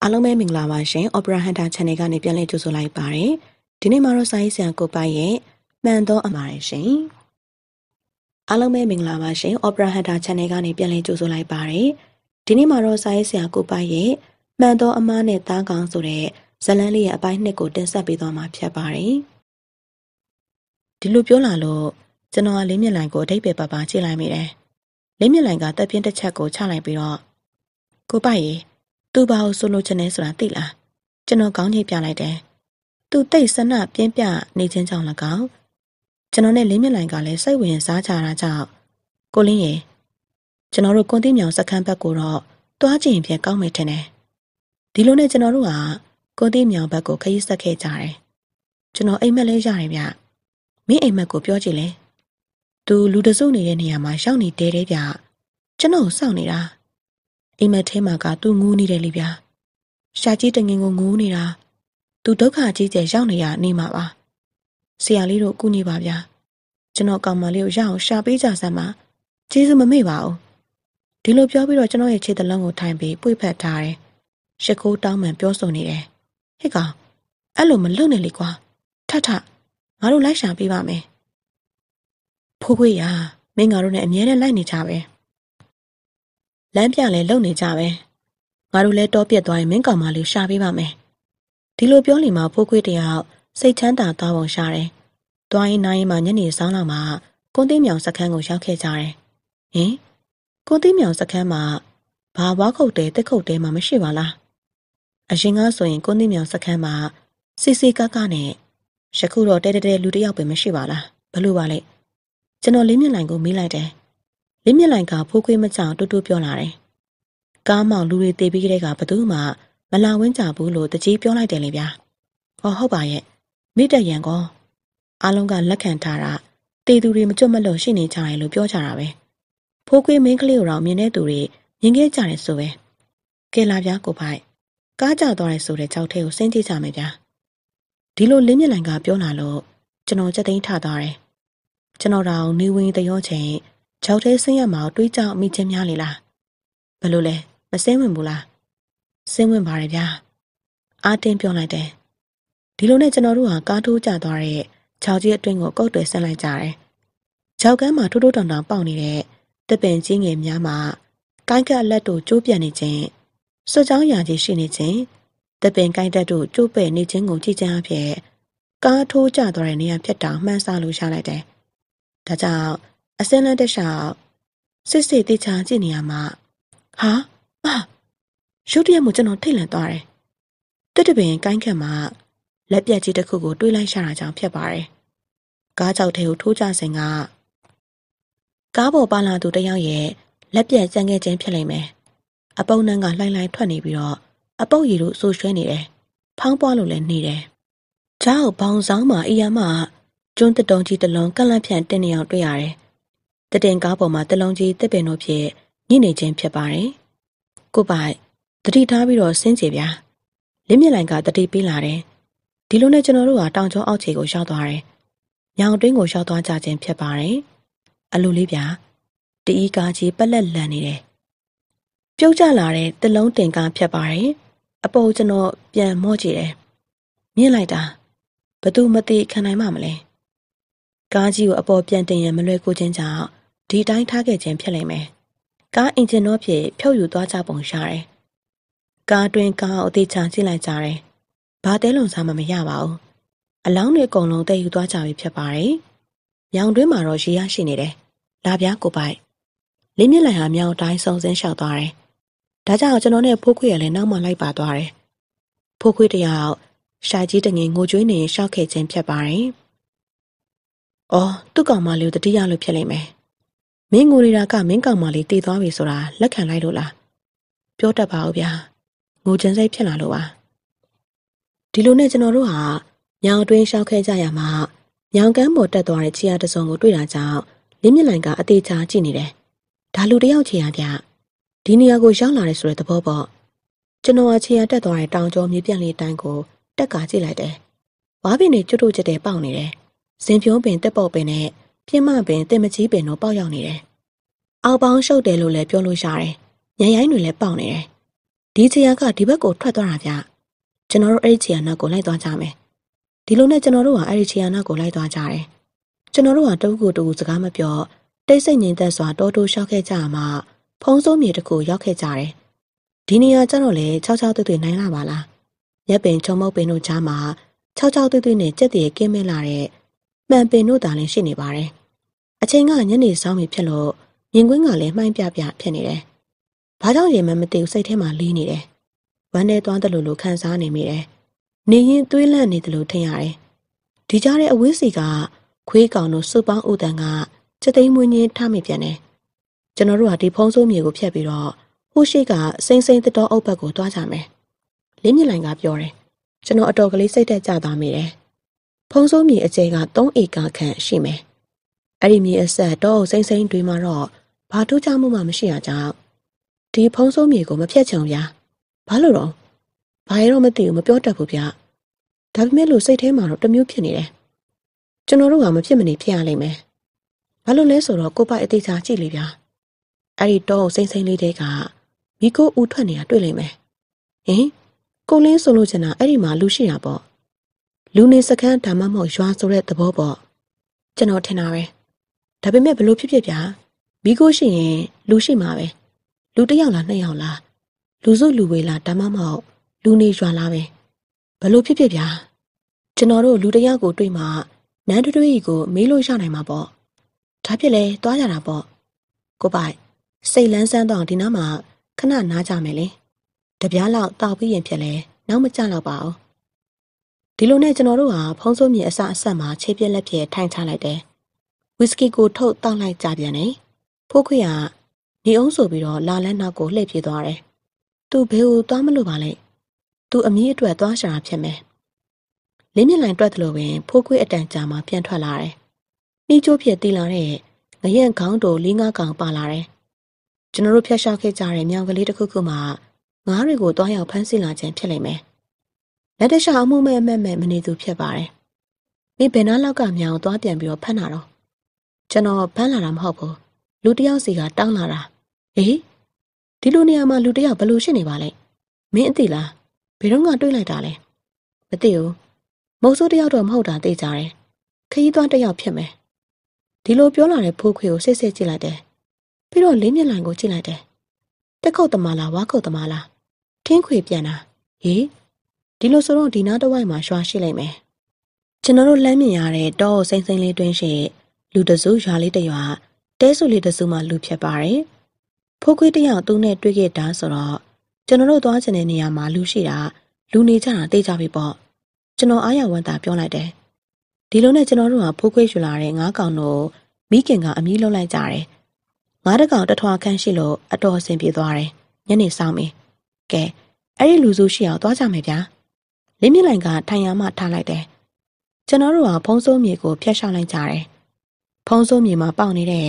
အားလုံးပဲမင်္ဂလာပါရှင် Opera Hunter Channel ကနေပြန်လည်ကြိုဆိုလိုက်ပါတယ်ဒီနေ့မှာတော့စာရေးဆရာကိုပိုင်ရဲ့မှန်သောအမှားရရှင်အားလုံးပဲမင်္ဂလာပါရှင် Opera Hunter Channel ကနေပြန်လည်ကြိုဆိုလိုက်ပါတယ်ဒီနေ့မှာတော့စာရေးဆရာကိုပိုင်ရဲ့မှန်သောအမှားနဲ့သားကောင်းဆိုတဲ့ဇာတ်လမ်းလေးရဲ့အပိုင်း2ကိုတင်ဆက်ပေးသွားမှာဖြစ်ပါတယ်ဒီလိုပြောလာလို့ကျွန်တော်ကလေးမြင့်လိုင်ကိုအဓိပ္ပာယ်ပါပါကြည့်လိုက်မိတယ်လေးမြင့်လိုင်ကတက်ပြင်းတစ်ချက်ကိုချလိုက်ပြီးတော့ကိုပိုင်ရဲ့သူဘာကိုဆိုလိုချင်လဲဆိုတာသိလားကျွန်တော်ကောင်းကြီးပြလိုက်တယ်သူတိတ်ဆန္ဒပြင်းပြနေခြင်းကြောင့်၎င်းကျွန်တော်နဲ့လေးမြင့်လိုင်ကလည်းစိတ်ဝင်စားကြတာကြောင့်ကိုလင်းရေကျွန်တော်တို့ကွန်တိမြောင်စခန်းဘက်ကိုတော့တွားကြည့်ရင်ပြန်ကောင်းမယ်ထင်တယ်ဒီလိုနဲ့ကျွန်တော်တို့ကကွန်တိမြောင်ဘက်ကိုခရီးဆက်ခဲ့ကြတယ်ကျွန်တော်အိမ်မက်လေးရတယ်ဗျမင်းအိမ်မက်ကိုပြောကြည့်လေသူလူတစုနေတဲ့နေရာမှာရောက်နေတယ်တဲ့ဗျကျွန်တော်စောင့်နေတာအိမ်မက်ထဲမှာကသူငူးနေတယ်လေဗျာရှာကြီးတငင်ကိုငူးနေတာသူဒုက္ခကြီးကျယ်ရောက်နေရနေမှာပါဆရာလေးတို့ကူညီပါဗျာကျွန်တော်ကောင်မလေးကိုရအောင်ရှာပေးကြစမ်းပါကျေးဇူးမမေ့ပါဘူးဒီလိုပြောပြီးတော့ကျွန်တော်ရဲ့ခြေတလုံးကိုထိုင်ပြီးပွေ့ဖက်ထားတယ်ရှစ်ခိုးတောင်းမှန်ပြောဆိုနေတယ်ဟဲ့ကောင်အဲ့လိုမလုပ်နဲ့လေကွာထထငါတို့လိုက်ရှာပေးပါမယ်ဖိုးခွေရမင်းငါတို့နဲ့အမြဲတမ်းလိုက်နေကြပဲလမ်းပြလဲလုံနေကြပဲငါတို့လဲတောပြက်သွားရင်မင်းကောင်မလေးရှာပေးပါမယ်ဒီလိုပြောနေမှဖိုးခွေးတယောက်စိတ်ချမ်းသာသွားပုံရှာတယ်သွားရင်နိုင်ရင်မှညနေဆောင်လောက်မှာကွန်တိမြောင်စခန်းကိုရောက်ခဲ့ကြတယ်ဟင်ကွန်တိမြောင်စခန်းမှာဘာဝါခုတ်တဲတက်ခုတ်တဲမှမရှိပါလားအရင်ကဆိုရင်ကွန်တိမြောင်စခန်းမှာစီစီကားကားနဲ့ယခုတော့တဲတဲလူတယောက်ပဲမရှိပါလားဘလို့ပါလဲကျွန်တော်လေးမြင့်လိုင်ကိုမေးလိုက်တယ်လေးမြင့်လိုင်ကဖိုးခွေးမကြောင်တူတူပြောလာတယ်ကားမောင်လူတွေတေးပြီးတဲ့ကဘသူမှမလာဝင်းကြဘူးလို့တကြီးပြောလိုက်တယ်လေဗျာဟောဟုတ်ပါရဲ့မိတက်ရန်ကောအားလုံးကလက်ခံထားတာတေးသူတွေမကြွမလွန်ရှိနေကြတယ်လို့ပြောကြတာပဲဖိုးခွေးမင်းကလေးကိုတော့မြင်တဲ့သူတွေမြင်ခဲ့ကြတယ်ဆိုပဲကဲလာဗျာကိုဖိုက်ကားကြသွားတယ်ဆိုတဲ့ကြောက်ထဲကိုဆင်းကြည့်ကြမယ်ဗျာဒီလိုလင်းမြင့်လိုင်ကပြောလာလို့ကျွန်တော်စက်သိန်းထသွားတယ်ကျွန်တော်တော့နေဝင်တရောချိန်ကြောက်ထဲဆင်းရမှာတွေးကြောက်မိချင်းများလေလားဘယ်လိုလဲမစင်းဝင်ဘူးလားစင်းဝင်ပါတယ်ဗျာအားတင်းပြောလိုက်တယ်ဒီလိုနဲ့ကျွန်တော်တို့ဟာကားထိုးကျသွားတဲ့ခြောက်ကြီးအတွင်းကိုကုတ်တွေဆင်းလိုက်ကြတယ်ခြောက်ကမ်းမှာထိုးထိုးတောင်တောင်ပေါက်နေတဲ့တစ်ပင်ကြီးငယ်များမှာကိုင်းကက်လက်တို့ကျိုးပြတ်နေခြင်းစွတ်ချောင်းရာကြီးရှိနေခြင်းတစ်ပင်ကိုင်းတက်တို့ကျိုးပဲ့နေခြင်းကိုကြည့်ချင်အဖြစ်ကားထိုးကျသွားတဲ့နေရာဖြစ်တောင်မှန်းဆလို့ရလိုက်တယ်ဒါကြောင့်အစင်းလန်းတက်လျှောက်စစ်စစ်တေချာကြည့်နေရမှာဟာရုတ်တရက်မှကျွန်တော်ထိတ်လန့်သွားတယ်တစ်တပင်ကိုင်းခက်မှာလက်ပြက်ကြီးတစ်ခုကိုတွေးလိုက်ရတာကြောင့်ဖြစ်ပါတယ်ကားကြောက်ထဲကိုထိုးကြစဉ်ကကားပေါ်ပါလာသူတယောက်ရဲ့လက်ပြက်ကြံခဲ့ခြင်းဖြစ်လိမ့်မယ်အပုံနှန်းကလှိုင်းလှိုင်းထွက်နေပြီးတော့အပုပ်ရည်တို့ဆူရွှဲနေတယ်ဖောင်းပွားလို့လည်းနေတယ်ချောက်ဘောင်ဆောင်မှာအီယာမကျွန်းတတုံကြီးတစ်လုံးကန့်လန့်ဖြန့်တင်းနေအောင်တွေ့ရတယ်တတင်ကားပေါ်မှာတလုံးကြီးတစ်ပင်တို့ဖြစ်ညှိနေခြင်းဖြစ်ပါတယ်ကိုပိုင်တတိထားပြီးတော့ဆင်းကြေဗျာလင်းမြင့်လိုင်ကတတိပေးလာတယ်ဒီလိုနဲ့ကျွန်တော်တို့ကတောင်ကျောင်းအောက်ခြေကိုရောက်သွားတယ်ညောင်တွင်းကိုရောက်သွားကြခြင်းဖြစ်ပါတယ်အလိုလေးဗျာတီးကားကြီးပက်လက်လန်နေတယ်ပြုတ်ကျလာတဲ့တလုံးတင်ကားဖြစ်ပါတယ်အပေါ်ကျွန်တော်ပြန်မော့ကြည့်တယ်မြင်လိုက်တာဘသူမသိခံနိုင်မှမလဲကားကြီးကိုအပေါ်ပြန်တင်ရန်မလွယ်ကူခြင်းကြောင့်ဒီတိုင်းထားခဲ့ခြင်းဖြစ်လိမ့်မယ်ကားအင်ဂျင်တော့ဖြစ်ဖြုတ်ယူသွားကြပုံရတယ်ကားတွင်ကားအသေးချာကြည့်လိုက်ကြတယ်ဘာတဲလုံစားမှမရပါဘူးအလောင်းတွေအကုန်လုံးတည်ယူသွားကြပြီဖြစ်ပါတယ်မြောင်တွင်းမှာတော့ရေရရှိနေတယ်လာပြားကိုပိုက်လင်းမြင့်လိုင်ဟာမြောင်တိုင်းစုံစင်းလျှောက်သွားတယ်ဒါကြောင့်ကျွန်တော်နဲ့ဖိုးခွေရလည်းနောက်မှလိုက်ပါသွားတယ်ဖိုးခွေတယောက်ရှာကြီးတငင်ငိုကြွေးနေရှောက်ခဲ့ခြင်းဖြစ်ပါတယ်အော်သူ့ကောင်မလေးကိုတတိယလို့ဖြစ်လိမ့်မယ်မင်းငိုနေတာကမင်းကောင်မလေးတည်သွားပြီဆိုတာလက်ခံလိုက်လို့လားပြောတတ်ပါဦးဗျာငိုချင်စိတ်ဖြစ်လာလို့ပါဒီလိုနဲ့ကျွန်တော်တို့ဟာညောင်တွင်းရှောက်ခဲ့ကြရမှာညောင်ကမ်းပေါ်တက်သွားတဲ့ခြေရတစုံကိုတွေ့တာကြောင့်လင်းမြင့်လိုင်ကအသေးချာကြည့်နေတယ်ဒါလူတယောက်ခြေရဗျဒီနေရာကိုရောက်လာတယ်ဆိုတဲ့သဘောပေါ့ကျွန်တော်ကခြေရတက်သွားတဲ့တောင်ကျောမြေပြန့်လေးတိုင်းကိုတက်ကာကြည့်လိုက်တယ်ဝါးပင်တွေကျွတ်တို့ကျတဲ့ပေါက်နေတယ်ဇင်ပြုံးပင်တက်ပုတ်ပင်နဲ့ပြင်းမပင်တင်မကြီးပင်တို့ပေါက်ရောက်နေတယ်အောက်ပေါင်းရှုပ်တယ်လို့လည်းပြောလို့ရတယ်ညရိုင်းတွေလည်းပေါက်နေတယ်ဒီချီယာကဒီဘက်ကိုထွက်သွားတာဗျကျွန်တော်တို့အဲ့ဒီချီယာနောက်ကိုလိုက်သွားကြမယ်ဒီလိုနဲ့ကျွန်တော်တို့ကအဲ့ဒီချီယာနောက်ကိုလိုက်သွားကြတယ်ကျွန်တော်တို့ကတဝူကိုတဝူစကားမပြောတိတ်ဆိတ်ငြိမ်သက်စွာတိုးတိုးရှောက်ခဲ့ကြမှာဖုံးစိုးမြေတစ်ခုရောက်ခဲ့ကြတယ်ဒီနေရာကျတော့လေချောက်ချောက်တွေ့တွေ့နိုင်လာပါလားရက်ပင်ချုံမုတ်ပင်တို့ကြားမှာချောက်ချောက်တွေ့တွေ့နဲ့ကြက်တည်ကင်းမဲလာတဲ့မှန်ပင်တို့သာလည်းရှိနေပါတယ်အချိန်ကညနေဆောင်ပြီဖြစ်လို့မြင်ကွင်းကလည်းမှိုင်းပြပြဖြစ်နေတယ်ဘာကြောင့်ရေမမသိဘူးစိတ်ထဲမှာလေးနေတယ်ဝမ်းထဲသွားတယ်လို့ခံစားနေမိတယ်နေရင်သွေးလန့်နေတယ်လို့ထင်ရတယ်ဒီကြားတဲ့အဝေးစီကခွေးကောင်တို့စုပေါင်းဥတန်ကစက်သိမ်းမွေးညင်းထားမိပြန်တယ်ကျွန်တော်တို့ကဒီဖုံးစိုးမြေကိုဖျက်ပြီးတော့ဟိုရှိကစိမ့်စိမ့်တော်အုပ်ဘက်ကိုတွားကြမယ်လင်းမြလိုင်ကပြောတယ်ကျွန်တော်အတော်ကလေးစိတ်သက်ကြသွားမိတယ်ဖုံးစိုးမြေအကျယ်က3ဧကခန့်ရှိမယ်အဲ့ဒီမြေအဆက်တောအုပ်စိမ့်စိမ့်တွေမှာတော့ဘာထူးခြားမှုမှမရှိရကြောင်းဒီဖုံးစိုးမြေကိုမဖျက်ချင်ဗျာဘာလို့တော့ဘာရတော့မသိဘူးမပြောတတ်ဘူးဗျာဒါပေမဲ့လို့စိတ်ထဲမှာတော့တမျိုးဖြစ်နေတယ်ကျွန်တော်တို့ကမဖြစ်မနေဖြစ်ရလိမ့်မယ်ဘာလို့လဲဆိုတော့ကိုပိုက်အသေးချာကြည့်လေဗျာအဲ့ဒီတောအုပ်စိမ့်စိမ့်လေးတွေကမိကိုဦးထွက်နေတာတွေ့လိမ့်မယ်ဟင်ကိုလင်းဆိုလို့ချင်တာအဲ့ဒီမှာလူရှိတာပေါ့လူနေစခန်းဒါမှမဟုတ်ရွာဆိုတဲ့သဘောပေါ့ကျွန်တော်ထင်တာပဲဒါပေမဲ့ဘလို့ဖြစ်ဗျာမိကိုရှိရင်လူရှိမှာပဲလူတစ်ယောက်လား2ယောက်လားလူစုလူဝေးလားဒါမှမဟုတ်လူနေရွာလားပဲဘလို့ဖြစ်ဗျာကျွန်တော်တို့လူတစ်ယောက်ကိုတွေ့မှနန်းတွေးကိုမေးလို့ရနိုင်မှာပေါ့ဒါဖြစ်လေတွားကြတာပေါ့ကိုပိုက်စိတ်လန်းဆန်းတော့ဒီနားမှာခဏနားကြမယ်လေတပြားလောက်တောက်ပြီးရင်ဖြစ်လေနောက်မကြတော့ပါဘူးဒီလိုနဲ့ကျွန်တော်တို့ဟာဖုံးစိုးမြေအစအဆက်မှာခြေပြက်လက်ပြက်ထိုင်ချလိုက်တယ်ဝီစကီကိုထုတ်တောက်လိုက်ကြပြန်တယ်ဖိုးခွေကနေအောင်ဆိုပြီးတော့လာလန်းနောက်ကိုလှည့်ပြေးသွားတယ်သူဘယ်ကိုသွားမလို့ပါလဲသူအမီးအတွက်သွားရှာဖြစ်မယ်လင်းမြလိုင်တွက်တယ်လို့ပင်ဖိုးခွေအတန်ကြာမှပြန်ထွက်လာတယ်နှီးကျိုးဖြစ်တီးလာတဲ့ငရက်ခေါင်းတို့4-5ကောင်ပါလာတယ်ကျွန်တော်တို့ဖျက်ရှောက်ခဲ့ကြတဲ့မြောင်ကလေးတစ်ခုခုမှငါးတွေကိုတွားရောက်ဖမ်းဆီးလာခြင်းဖြစ်လိမ့်မယ်လက်တခြားအမှုမဲ့အမက်မနေသူဖြစ်ပါတယ်မင်းဘယ်နားလောက်ကမြောင်သွားပြန်ပြီးတော့ဖမ်းတာတော့ကျွန်တော်ဖမ်းလာတာမဟုတ်ဘူးလူတစ်ယောက်စီကတောင်းလာတာဟေးဒီလိုနေရာမှာလူတစ်ယောက်ဘယ်လိုရှိနေပါလဲမင်းအသိလားဘယ်တော့မှတွေ့လိုက်တာလဲမသိဘူးမုတ်ဆိုးတစ်ယောက်တော့မဟုတ်တာသိကြတယ်ခရီးသွားတစ်ယောက်ဖြစ်မယ်ဒီလိုပြောလာတဲ့ဖိုးခွေကိုစစ်စစ်ကြည့်လိုက်တယ်ပြီးတော့လင်းမြလိုင်ကိုကြည့်လိုက်တယ်တက်ခုတ်သမားလားဝါခုတ်သမားလားထင်းခွေပြန်တာဟေးဒီလိုဆိုတော့ဒီနားတစ်ဝိုက်မှာရွာရှိလိုက်မယ်ကျွန်တော်တို့လမ်းမြင်ရတဲ့တောအုပ်စိမ့်စိမ့်လေးတွင်းရှိလူတစုရွာလေးတစ်ရွာတဲဆူလေးတစုမှလူဖြစ်ပါတယ်ဖိုးခွေးတစ်ယောက်သူနဲ့တွေ့ခဲ့တာဆိုတော့ကျွန်တော်တို့သွားချင်တဲ့နေရာမှာလူရှိတာလူနေကြတာသိကြပြီပေါ့ကျွန်တော်အားရဝန်တာပြောလိုက်တယ်ဒီလိုနဲ့ကျွန်တော်တို့ကဖိုးခွေးယူလာတဲ့ငါးကောင်တို့မိခင်ကအမီးလုံးလိုက်ကြတယ်ငါးတကောင်တထွားခန့်ရှိလို့အတော်အဆင်ပြေသွားတယ်ညနေဆောင်ပြီကဲအဲ့ဒီလူစုရှိအောင်သွားကြမယ်ဗျာလင်းမြလိုင်ကထိုင်ရမှထားလိုက်တယ်ကျွန်တော်တို့ကဖုံးစိုးမြေကိုဖျက်ရှောက်လိုက်ကြတယ်ဖုံးစိုးမြေမှာပေါက်နေတဲ့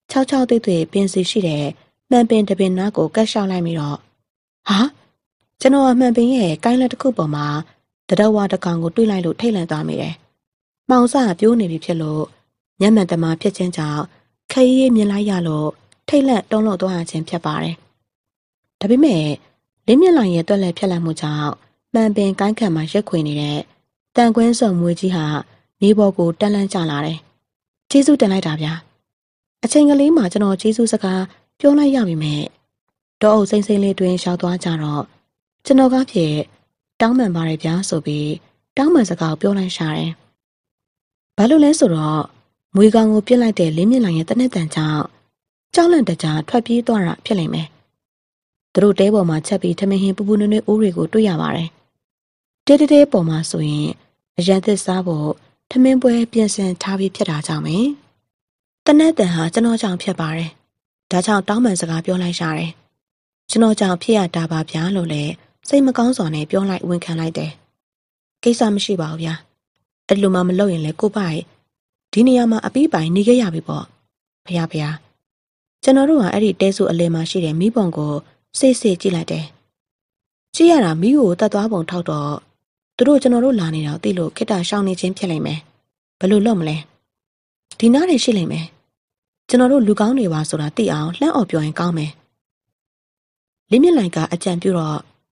6သွေးသွေးပင်စီရှိတဲ့မှန်ပင်တပင်နားကိုကတ်ရှောက်လိုက်ပြီးတော့ဟာကျွန်တော်ကမှန်ပင်ရဲ့ကိုင်းလက်တစ်ခုပေါ်မှာတရဝါတကောင်ကိုတွေးလိုက်လို့ထိတ်လန့်သွားမိတယ်မှောင်စပြိုးနေပြီဖြစ်လို့ညံ့မှန်တမဖြစ်ခြင်းကြောင့်ခရီးမြင်လိုက်ရလို့ထိတ်လန့်တုံးလို့သွားရခြင်းဖြစ်ပါတယ်ဒါပေမဲ့လင်းမြလိုင်ရဲ့တွက်လက်ဖြက်လက်မှုကြောင့်မှန်ပင်ကိုင်းခံမှာရက်ခွေနေတဲ့တန်ကွင်းစုံမွေးကြီးဟာမြေပေါ်ကိုတက်လန့်ကျလာတယ်ကျေးဇူးတင်လိုက်တာဗျာအချိန်ကလေးမှာကျွန်တော်ကျေးဇူးစကားပြောလိုက်ရပြီမဲ့တောအုပ်စိမ့်စိမ့်လေးတွင်ရှောက်သွားကြတော့ကျွန်တော်ကဖြစ်တောင်းပန်ပါတယ်ဗျာဆိုပြီးတောင်းပန်စကားပြောလိုက်ရှာတယ်ဘာလို့လဲဆိုတော့မွေကောင်ကိုပြစ်လိုက်တဲ့လင်းမြင့်လိုင်ရဲ့တနက်တန်ကြောင့်ကြောက်လန့်တကြားထွက်ပြေးသွားတာဖြစ်လိမ့်မယ်သူတို့တဲပေါ်မှာချက်ပြီးထမင်းဟင်းပူပူနွေ့နွေ့အိုးတွေကိုတွေ့ရပါတယ်တဲပေါ်မှာဆိုရင်အရန်သစ်စားဖို့ထမင်းပွဲပြင်ဆင်ထားပြီးဖြစ်တာကြောင့်ပဲတနက်တန်ဟာကျွန်တော်ကြောင့်ဖြစ်ပါတယ်ဒါကြောင့်တောင်းပန်စကားပြောလိုက်ရှာတယ်ကျွန်တော်ကြောင့်ဖြစ်ရတာပါဗျာလို့လည်းစိတ်မကောင်းစွာနဲ့ပြောလိုက်ဝန်ခံလိုက်တယ်ကိစ္စမရှိပါဘူးဗျာအဲ့လိုမှမလုပ်ရင်လည်းကိုပိုက်ဒီနေရာမှာအပီးပိုင်နေခဲ့ရပြီပေါ့ဖះကျွန်တော်တို့ကအဲ့ဒီတဲဆူအလဲမှာရှိတဲ့မိဘုံကိုစိတ်ကြည့်လိုက်တယ်ကြည့်ရတာမိကိုတတ်သွားပုံထောက်တော့သူတို့ကျွန်တော်တို့လာနေတော့သိလို့ခိတ္တရှောင်းနေခြင်းဖြစ်လိမ့်မယ်ဘယ်လိုလုပ်မလဲဒီနားနေရှိလိမ့်မယ်ကျွန်တော်တို့လူကောင်းတွေပါဆိုတာသိအောင်လှမ်းអော်ပြောရင်ကောင်းမယ်လင်းမြင့်လိုင်ကအကြံပြုတော့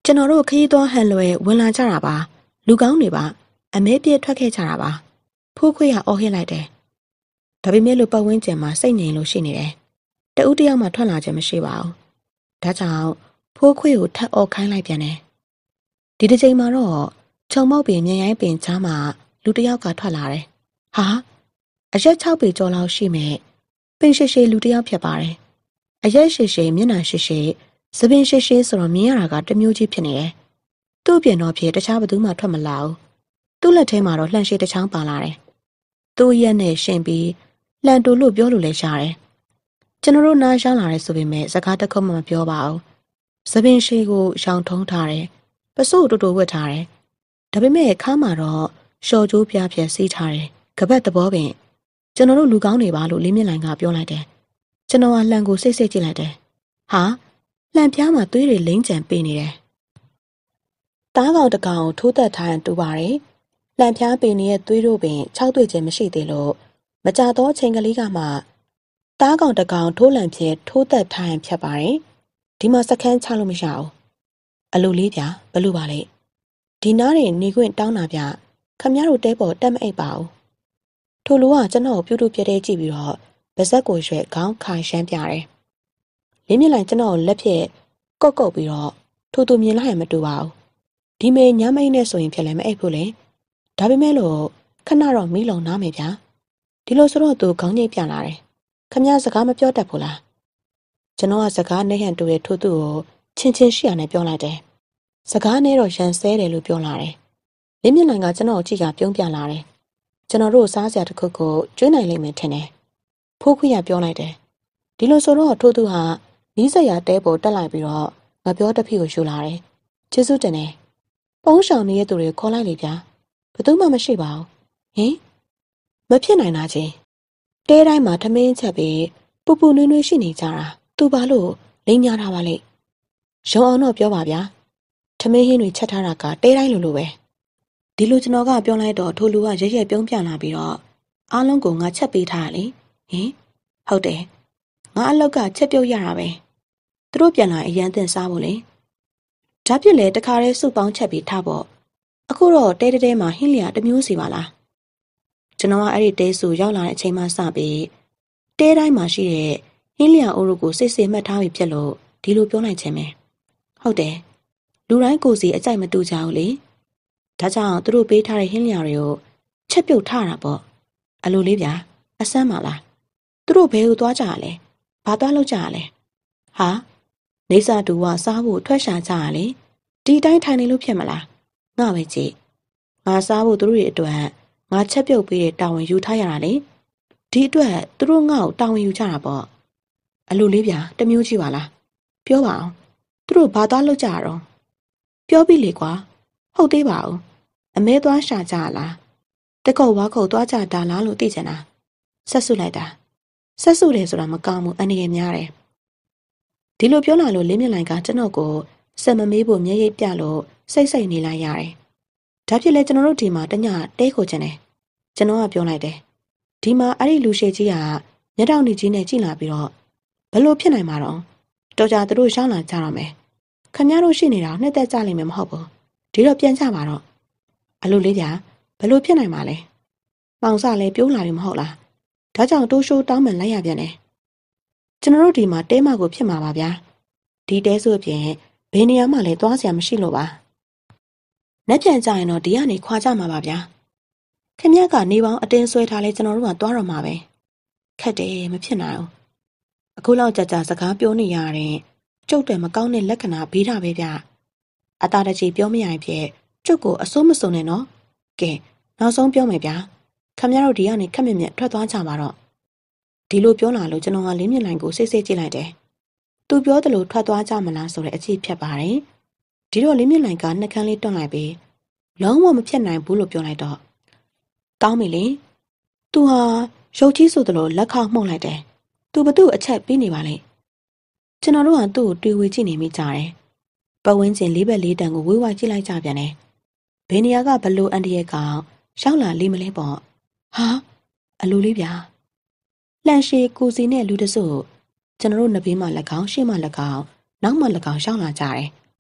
ကျွန်တော်တို့ခရီးသွားဟန်လွယ်ဝင်လာကြတာပါလူကောင်းတွေပါအမဲပြည့်ထွက်ခဲ့ကြတာပါဖိုးခွေကအော်ဟစ်လိုက်တယ်ဒါပေမဲ့လို့ပတ်ဝန်းကျင်မှာစိတ်ငြိမ်လို့ရှိနေတယ်တဦးတယောက်မှထွက်လာခြင်းမရှိပါဘူးဒါကြောင့်ဖိုးခွေကိုထပ်အော်ခိုင်းလိုက်ပြန်တယ်ဒီတစ်ချိန်မှာတော့ခြုံမောက်ပင်မြန်ရိုင်းပင်ချားမှာလူတစ်ယောက်ကထွက်လာတယ်ဟာအရက်6ပေကျော်လောက်ရှိမဲ့ပင်ရှိရှိလူတစ်ယောက်ဖြစ်ပါတယ်အရက်ရှိရှိမျက်နှာရှိရှိသပင်ရှိရှိဆိုတော့မြင်ရတာကတစ်မျိုးကြီးဖြစ်နေတယ်သူ့ပြင်တော့ဖြစ်တခြားဘသူမှထွက်မလာဘူးသူ့လက်ထဲမှာတော့လှန်ရှိတစ်ချောင်းပါလာတယ်သူ့ရက်နဲ့ရှင်ပြီးလှန်တူလို့ပြောလို့လည်းရှားတယ်ကျွန်တော်တို့နားရှောင်းလာတယ်ဆိုပေမဲ့စကားတစ်ခုမှမပြောပါဘူးသပင်ရှိကိုရှောင်ထုံးထားတယ်ပစိုးတူတူဝတ်ထားတယ်ဒါပေမဲ့ခါမှာတော့ရှော်ကျိုးပြားပြက်စီးထားတယ်ကပတ်သဘောပင်ကျွန်တော်တို့လူကောင်းတွေပါလို့လေးမြင့်လိုင်ကပြောလိုက်တယ်ကျွန်တော်ကလှန်ကိုစိတ်စိတ်ကြည့်လိုက်တယ်ဟာလှန်ပြားမှာသွေးတွေလိမ့်ကြံပေးနေတယ်တားကောင်တကောင်ထိုးသက်ထားရင်တူပါတယ်လှန်ပြားပင်ရဲ့သွေးတို့ပင်၆တွေ့ခြင်းမရှိသေးလို့မကြတော့အချိန်ကလေးကမှတားကောင်တကောင်ထိုးလန့်ဖြစ်ထိုးသက်ထားရင်ဖြတ်ပါတယ်ဒီမှာစခန်းချလို့မရဘူးအလိုလေးပြဘလို့ပါလဲဒီနားရင်နေခွင့်တောင်းတာပြခမရတို့တဲပေါ်တက်မအိပ်ပါဘူးထိုလူကကျွန်တော်ပြုတ်ပြတဲ့ကြည့်ပြီးတော့ဗဇက်ကိုရွှဲခေါင်းခိုင်ရှမ်းပြတယ်လင်းမြလိုက်ကျွန်တော်လက်ဖြင့်ကုတ်ပြီးတော့ထိုသူမြင်လိုက်ရင်မတူပါဘူးဒီမေညမိတ်နဲ့ဆိုရင်ဖြစ်လည်းမအိပ်ဘူးလေဒါပေမဲ့လို့ခဏတော့မီးလုံးနားမယ်ဗျာဒီလိုဆိုတော့သူခေါင်းညိတ်ပြလာတယ်ခမရစကားမပြောတတ်ဘူးလားကျွန်တော်ကစကားနဲ့ဟန်တူတဲ့ထိုသူကိုချင်းချင်းရှိရနဲ့ပြောလိုက်တယ်စကားနဲ့တော့ရန်ဆဲတယ်လို့ပြောလာတယ်လင်းမြလိုက်ကကျွန်တော်ကြည့်ကပြုံးပြလာတယ်ကျွန်တော်တို့စားစရာတစ်ခုကိုကျွေးနိုင်လိမ့်မယ်ထင်တယ်ဖိုးခွေကပြောလိုက်တယ်ဒီလိုဆိုတော့ထိုသူဟာနီးစက်ရတဲပေါ်တက်လိုက်ပြီးတော့ငါပြောတစ်ဖိကိုယူလာတယ်ကျေးဇူးတင်တယ်ပုံးဆောင်နေတဲ့သူတွေခေါ်လိုက်လေဗျာဘယ်သူမှမရှိပါဘူးဟင်မဖြစ်နိုင်တာချင်းတဲတိုင်းမှာထမင်းချက်ပြီးပူပူနွေးနွေးရှိနေကြတာသူဘာလို့လိန်ညာထားပါလိမ့်ရုံအောင်တော့ပြောပါဗျာထမင်းဟင်းတွေချက်ထားတာကတဲတိုင်းလိုပဲဒီလိုကျွန်တော်ကပြောလိုက်တော့ထိုလူကရဲရဲပြုံးပြလာပြီးတော့အားလုံးကိုငါချက်ပေးထားရလေဟင်ဟုတ်တယ်ငါအလောက်ကချက်ပြုတ်ရတာပဲသူတို့ပြန်လာအရန်တင်စားဖို့လေဒါပြစ်လေတခါတည်းစုပေါင်းချက်ပြီးထားပေါ့အခုတော့တဲတဲမှာဟင်းလျာတစ်မျိုးစီပါလားကျွန်တော်ကအဲ့ဒီတဲဆူရောက်လာတဲ့အချိန်မှစပြီးတဲတိုင်းမှာရှိတဲ့ဟင်းလျာအိုးတို့ကိုစိတ်စိတ်မှတ်ထားပြီးဖြစ်လို့ဒီလိုပြောလိုက်ခြင်းပဲဟုတ်တယ်လူတိုင်းကိုယ်စီအကြိုက်မတူကြဘူးလေဒါကြောင့်သူတို့ပေးထားတဲ့ဟင်းလျာတွေကိုချက်ပြုတ်ထားတာပေါ့အလိုလေးဗျာအဆန်းပါလားသူတို့ဘယ်ကိုသွားကြရလဲဘာသွားလုပ်ကြရလဲဟာနေစာတူကစားဖို့ထွက်ရှာကြရလေဒီတိုင်းထိုင်နေလို့ဖြစ်မလားငါပဲကြည့်ငါစားဖို့သူတို့ရဲ့အတွက်ငါချက်ပြုတ်ပေးတဲ့တာဝန်ယူထားရတာလေဒီအတွက်သူတို့ငါ့ကိုတာဝန်ယူကြတာပေါ့အလိုလေးဗျာတမျိုးကြီးပါလားပြောပါအောင်သူတို့ဘာသွားလုပ်ကြရတော့ပြောပြီလေကွာဟုတ်သေးပါဦးအမဲသွားရှာကြလားတကုတ်ဝါခုတ်သွားကြတာလားလို့သိချင်တာဆက်စုလိုက်တာဆက်စုတယ်ဆိုတာမကောင်းဘူးအနေရများတယ်ဒီလိုပြောလာလို့လင်းမြလိုင်ကကျွန်တော်ကိုစက်မမေးဖို့မျက်ရည်ပြလို့စိတ်နေလိုက်ရတယ်ဒါဖြစ်လဲကျွန်တော်တို့ဒီမှာတညတဲခိုချင်တယ်ကျွန်တော်ကပြောလိုက်တယ်ဒီမှာအဲ့ဒီလူရှိကြီးကမျက်တောင်နေကြီးနဲ့ကြည်လာပြီးတော့ဘလို့ဖြစ်နိုင်မှာတော့တော်ကြသူတို့ရှောင်းလာကြတော့မယ်ခင်ဗျားတို့ရှိနေတာနှစ်သက်ကြလိမ့်မယ်မဟုတ်ဘူးဒီတော့ပြန်ကြပါတော့အလိုလေးဗျာဘလို့ဖြစ်နိုင်မှာလဲပေါင်စလည်းပြိုးလာပြီမဟုတ်လားဒါကြောင့်တိုးရှိုးတောင်းပန်လိုက်ရပြန်တယ်ကျွန်တော်တို့ဒီမှာတဲမကိုဖြစ်မှာပါဗျာဒီတဲဆိုပြင်ဘယ်နေရာမှလည်းသွားစရာမရှိလို့ပါလက်ပြန်ကြရင်တော့ဒီကနေခွာကြမှာပါဗျာခင်ဗျားကနေပေါင်းအတင်းဆွဲထားလဲကျွန်တော်တို့ကသွားတော့မှာပဲခက်တယ်မဖြစ်နိုင်ဘူးအခုလောက်ကြာစကားပြောနေရတဲ့ကျုပ်တယ်မကောင်းတဲ့လက္ခဏာဘေးတာပဲဗျအသားတကြီးပြောမရရင်ဖြစ်ကျုပ်ကိုအစိုးမစုံနဲ့နော်ကဲနောက်ဆုံးပြောမယ်ဗျာခင်ဗျားတို့ဒီကနေခက်မြက်မြက်ထွက်သွားကြပါတော့ဒီလိုပြောလာလို့ကျွန်တော်ကလင်းမြင့်လိုင်ကိုစိတ်စိတ်ကြည့်လိုက်တယ်သူပြောသလိုထွက်သွားကြမလားဆိုတဲ့အကြည့်ဖြတ်ပါတယ်ဒီတော့လင်းမြင့်လိုင်ကနှက်ခမ်းလေးတွန့်လိုက်ပြီးလုံးဝမဖြစ်နိုင်ဘူးလို့ပြောလိုက်တော့ကောင်းပြီလေသူဟာရုပ်ကြီးဆိုသလိုလက်ခေါက်မှုန့်လိုက်တယ်သူဘသူ့အချက်ပြီးနေပါလေကျွန်တော်တို့ကသူ့ကိုတွေးဝေကြည့်နေမိကြတယ်ပတ်ဝန်းကျင်လေးဘက်လေးတန်ကိုဝေးဝိုင်းကြည့်လိုက်ကြပြန်တယ်ဘယ်နေရာကဘလို့အန်တရဲ့ကောင်ရောက်လာလိမ့်မလဲပေါ့ဟာအလိုလေးဗျာလှန်ရှည်ကိုစီနဲ့လူတစုကျွန်တော်တို့နှစ်ဘေးမှာလက်ကောင်ရှေ့မှာလက်ကောင်နောက်မှာလက်ကောင်ရှောင်းလာကြတယ်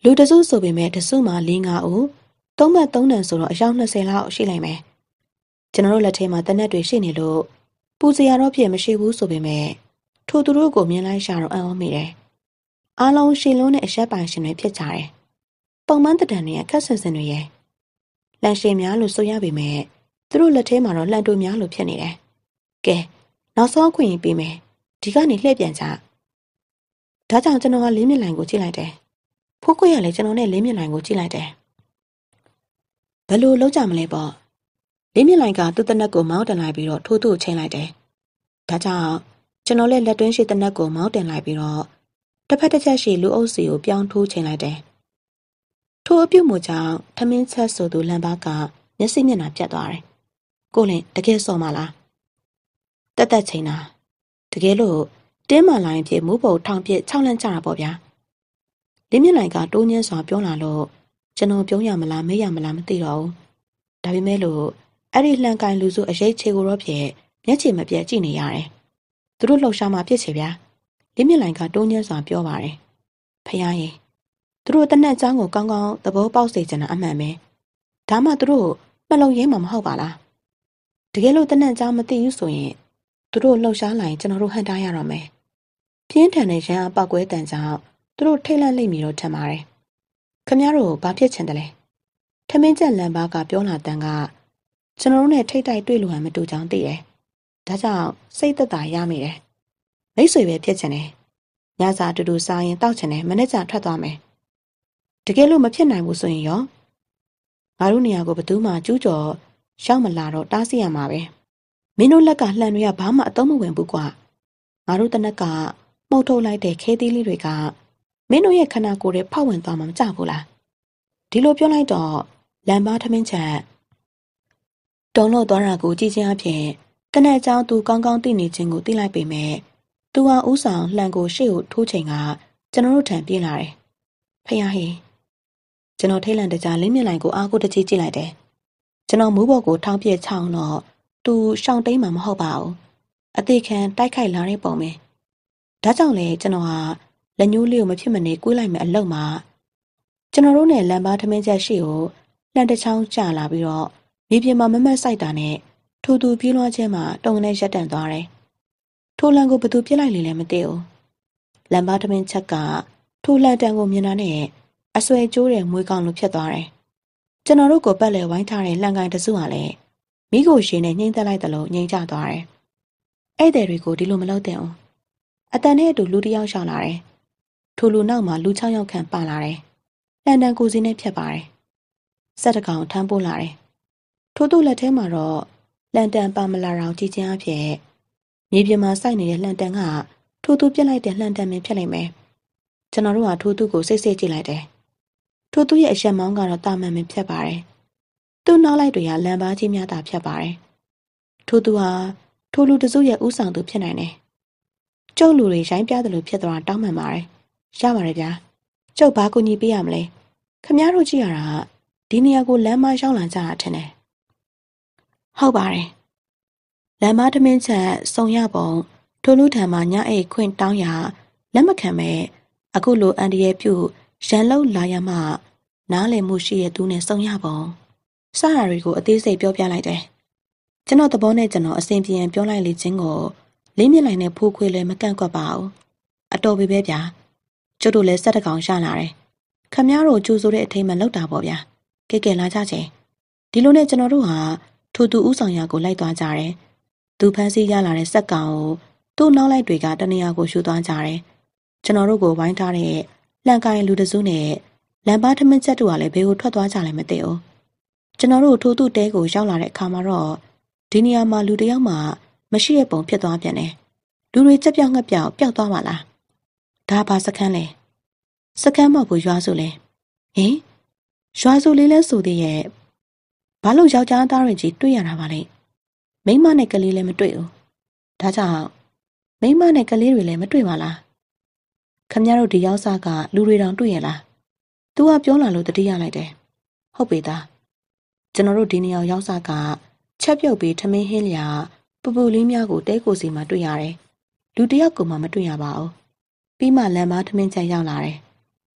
လူတစုဆိုပေမဲ့တစုမှာ၄-၅ဦးသုံးမှတ်သုံးတန်ဆိုတော့အယောက်20လောက်ရှိနိုင်မယ်ကျွန်တော်တို့လက်ထဲမှာတနက်တွေရှိနေလို့ပူစရာတော့ဖြစ်မရှိဘူးဆိုပေမဲ့ထိုသူတို့ကိုမြင်လိုက်ရှာတော့အံ့ဩမိတယ်အားလုံးရှည်လုံးနဲ့အရက်ပိုင်ရှင်တွေဖြစ်ကြတယ်ပုံမှန်တံတန်တွေအခက်ဆင်ဆင်တွေရဲ့လန်ရှည်များလို့ဆိုရပေမဲ့သူတို့လက်ထဲမှာတော့လှန်တူများလို့ဖြစ်နေတယ်ကဲနောက်ဆုံးခွင့်ရင်ပြီးမယ်ဒီကနေလှည့်ပြန်ကြဒါကြောင့်ကျွန်တော်ကလေးမြင့်လိုင်ကိုကြည့်လိုက်တယ်ဖိုးခွေကလည်းကျွန်တော်နဲ့လေးမြင့်လိုင်ကိုကြည့်လိုက်တယ်ဘယ်လိုလုပ်ကြမလဲပေါ့လေးမြင့်လိုင်ကသူ့တနက်ကိုမောင်းတင်လိုက်ပြီးတော့ထိုးသူ့ချိန်လိုက်တယ်ဒါကြောင့်ကျွန်တော်လည်းလက်တွင်းရှိတနက်ကိုမောင်းတင်လိုက်ပြီးတော့တစ်ဖက်တစ်ချက်ရှိလူအုပ်စီကိုပြောင်းထိုးချိန်လိုက်တယ်ထိုအပြုတ်မှုကြောင့်ထမင်းချက်ဆိုသူလမ်းပါကမျက်စိမျက်နှာပြတ်သွားတယ်ကိုလင်တကယ်စော်မလားတက်တက်ချိန်တာတကယ်လို့တင်းမာလိုင်းဖြစ်မူးပုံထောင်ပြစ်6လန့်ကြတာပေါ့ဗျာလင်းမြင့်လိုင်ကတိုးညင်းစွာပြောလာလို့ကျွန်တော်ပြုံးရမလားမေးရမလားမသိတော့ဘူးဒါပေမဲ့လို့အဲ့ဒီလှန်ကင်လူစုအရေးချေကိုတော့ဖြစ်မျက်ခြေမပြတ်ကြည့်နေရတယ်သူတို့လှုပ်ရှားမှဖြစ်ချေဗျာလင်းမြင့်လိုင်ကတိုးညင်းစွာပြောပါတယ်ဖယားရင်သူတို့တနက်ချောင်းကိုကောင်းကောင်းသဘောပေါက်စေချင်တာအမှန်ပဲဒါမှသူတို့နှလုံးရဲမှာမဟုတ်ပါလားတကယ်လို့တနက်ချောင်းမသိဘူးဆိုရင်သူတို့လှုပ်ရှားလာရင်ကျွန်တော်တို့ဟန်တားရတော့မယ်ပြင်းထန်တဲ့ရန်အပောက်ကွဲတန်ကြောင့်သူတို့ထိတ်လန့်လိမ့်မည်လို့ထင်ပါတယ်ခမည်းတော်ဘာဖြစ်ချင်တယ်လဲထမင်းချက်လန်ပါကပြောလာတန်ကကျွန်တော်တို့နဲ့ထိတ်တိုက်တွေ့လို့ဟန်မတူကြောင်းသိတယ်ဒါကြောင့်စိတ်သက်သာရမိတယ်မိတ်ဆွေပဲဖြစ်ချင်တယ်ညစာအတူတူစားရင်တောက်ချင်တယ်မနေ့ကထွက်သွားမယ်တကယ်လို့မဖြစ်နိုင်ဘူးဆိုရင်ရောငါတို့နေရာကိုဘယ်သူမှကျူးကျော်ရောက်မလာတော့တားဆီးရမှာပဲမင်းတို့လက်ကလှန်တွေကဘာမှအသုံးမဝင်ဘူးကွာငါတို့တနက်ကမှုတ်ထုတ်လိုက်တဲ့ခဲသီးလေးတွေကမင်းတို့ရဲ့ခန္ဓာကိုယ်တွေဖောက်ဝင်သွားမှမကြဘူးလားဒီလိုပြောလိုက်တော့လမ်းပါထမင်းချက်တုံလို့သွားတာကိုကြည့်ချင်းအဖြစ်တနက်အကြောင်းသူကောင်းကောင်းသိနေခြင်းကိုသိလိုက်ပေမဲ့သူဟာဥဆောင်လှန်ကိုရှေ့ကိုထိုးချိန်ကကျွန်တော်တို့ထံပြေးလာတယ်ဖယားဟေးကျွန်တော်ထိတ်လန့်တကြားလင်းမြင့်လိုင်ကိုအားကိုတကြီးကြည့်လိုက်တယ်ကျွန်တော်မူးဘော်ကိုထောင်းပြက်ချောင်းတော့သူရှောင်းတိန်မှမဟုတ်ပါဘူးအသေးခံတိုက်ခိုက်လာတဲ့ပုံပဲဒါကြောင့်လေကျွန်တော်ဟာလက်ညှိုးလေးကိုမဖြစ်မနေကွေးလိုက်မယ်အလုပ်မှာကျွန်တော်တို့နဲ့လမ်းပါထမင်းချက်ရှိကိုလှန်တစ်ချောင်းကျလာပြီးတော့မြေပြင်မှာမမတ်ဆိုင်တာနဲ့ထိုသူပြေးလွှားခြင်းမှာတုံနဲ့ရက်တန့်သွားတယ်ထိုလန်ကိုဘသူပြစ်လိုက်လေလည်းမသိဘူးလမ်းပါထမင်းချက်ကထိုလန်တန်ကိုမြင်တာနဲ့အဆွဲကျိုးတဲ့မွေးကောင်လိုဖြစ်သွားတယ်ကျွန်တော်တို့ကိုပတ်လဲဝိုင်းထားတဲ့လှန်ကိုင်တစုဟာလည်းမိကိုရှင်နဲ့နှိမ့်သက်လိုက်တယ်လို့ငြိမ်ချသွားတယ်အဲ့တဲ့တွေကိုဒီလိုမလုပ်တဲ့အောင်အတန်နဲ့အတူလူတစ်ယောက်ရှောက်လာတယ်ထိုလူနောက်မှာလူ6ယောက်ခန့်ပါလာတယ်လန်တန်ကိုစီနဲ့ဖြတ်ပါတယ်ဆက်တကောင်ထမ်းပိုးလာတယ်ထိုသူလက်ထဲမှာတော့လန်တန်ပါမလာတော့ကြည်ချင်းအဖြစ်မြေပြင်မှာစိုက်နေတဲ့လန်တန်ကထိုသူပြစ်လိုက်တဲ့လန်တန်ပင်ဖြစ်နိုင်မယ်ကျွန်တော်တို့ကထိုသူကိုစိတ်စိတ်ကြည့်လိုက်တယ်ထိုသူရဲ့အရက်မောင်းကတော့တာမန်ပင်ဖြစ်ပါတယ်သူ့နောက်လိုက်တွေကလန်ပါကြီးများတာဖြစ်ပါတယ်ထိုသူဟာထိုလူတစုရဲ့ဥဆောင်သူဖြစ်နိုင်တယ်ကျုပ်လူတွေရိုင်းပြတယ်လို့ဖြစ်သွားတာတောင်းပန်ပါတယ်ရပါတယ်ဗျာကျုပ်ဘာကူညီပေးရမလဲခမည်းတော်ကြည့်ရတာဒီနေရာကိုလမ်းမရောက်လာကြတာထင်တယ်ဟုတ်ပါတယ်လမ်းမထမင်းချက်စုံရပုံထိုလူထံမှာညအိတ်ခွင့်တောင်းရလက်မခံမဲ့အခုလိုအန်ဒီရဲ့ပြုရန်လုံးလာရမှနားလည်မှုရှိရဲ့သူနဲ့စုံရပုံစရာတွေကိုအသေးစိတ်ပြောပြလိုက်တယ်ကျွန်တော်သဘောနဲ့ကျွန်တော်အစဉ်ပြေရင်ပြောလိုက်လေခြင်းကိုလေးမြင့်လိုက်နဲ့ဖိုးခွေလည်းမကန့်ကွက်ပါဘူးအတော်ပဲဗျာကျုပ်တို့လည်းဆက်တကောင်ရလာတယ်ခမည်းတော်ကြိုးဆိုတဲ့အထိမ်းမှလောက်တာပေါ့ဗျာကဲကဲလာကြချင်းဒီလိုနဲ့ကျွန်တော်တို့ဟာထိုသူဥဆောင်ရာကိုလိုက်သွားကြတယ်သူဖမ်းဆီးရလာတဲ့စက်ကောင်ကိုသူ့နောက်လိုက်တွေကတနေရာကိုရှူသွားကြတယ်ကျွန်တော်တို့ကိုဝိုင်းထားတဲ့လှန်ကိုင်လူတစုနဲ့လမ်းပါထမင်းချက်တို့ကလည်းဘေးကိုထွက်သွားကြလည်းမသိဘူးကျွန်တော်တို့ထိုသူတဲကိုရောက်လာတဲ့အခါမှာတော့ဒီနေရာမှာလူတယောက်မှမရှိတဲ့ပုံဖြစ်သွားပြန်တယ်လူတွေကြက်ပြောက်ငှက်ပြောက်ပျောက်သွားပါလားဒါဘာစခန်းလဲစခန်းမဟုတ်ဘူးရွာစုလဲဟင်ရွာစုလေးလဲဆိုသေးရဲ့ဘာလို့ယောက်ျားသားတွေကြီးတွေ့ရတာပါလဲမိန်းမနဲ့ကလေးလည်းမတွေ့ဘူးဒါကြောင့်မိန်းမနဲ့ကလေးတွေလည်းမတွေ့ပါလားခမရတို့ဒီရောက်စားကလူတွေတောင်တွေ့ရလားသူကပြောလာလို့တတိယလိုက်တယ်ဟုတ်ပေသားကျွန်တော်တို့ဒီနေရာရောက်စားကချက်ပြုတ်ပြီးထမင်းဟင်းလျာပူပူလေးများကိုတဲကိုစီမှာတွေ့ရတယ်လူတယောက်ကိုမှမတွေ့ရပါဘူးပြီးမှလမ်းမထမင်းချက်ရောက်လာတယ်